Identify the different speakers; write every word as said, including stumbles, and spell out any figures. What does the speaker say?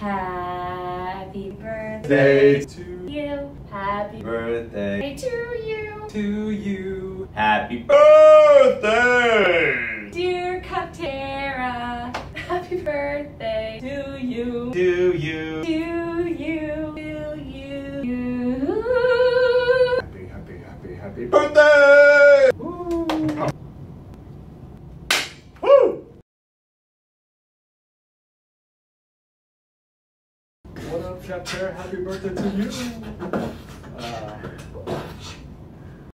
Speaker 1: Happy birthday to you. Happy birthday to you.
Speaker 2: To you. Happy birthday,
Speaker 1: Dear Capterra. Happy birthday to you.
Speaker 2: to you.
Speaker 1: To you. To you.
Speaker 2: Happy, happy, happy, happy birthday! Woo! Woo! What up, Capterra? Happy birthday to you!